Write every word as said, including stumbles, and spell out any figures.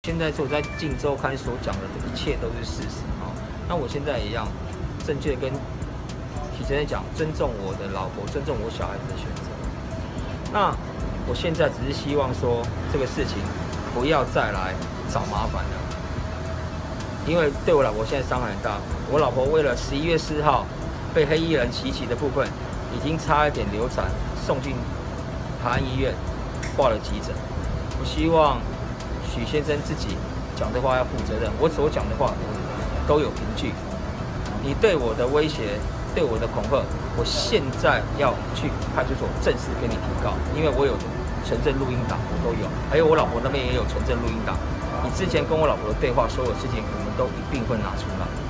现在所在《镜周刊》所讲的一切都是事实哦。那我现在也一样，正确跟体先生讲，尊重我的老婆，尊重我小孩子的选择。那我现在只是希望说，这个事情不要再来找麻烦了，因为对我老婆现在伤害很大。我老婆为了十一月四号被黑衣人袭击的部分，已经差一点流产，送进台安医院挂了急诊。我希望许先生自己讲的话要负责任，我所讲的话都有凭据。你对我的威胁，对我的恐吓，我现在要去派出所正式跟你提告，因为我有存证录音档，我都有，还有我老婆那边也有存证录音档。你之前跟我老婆的对话，所有事情我们都一并会拿出来。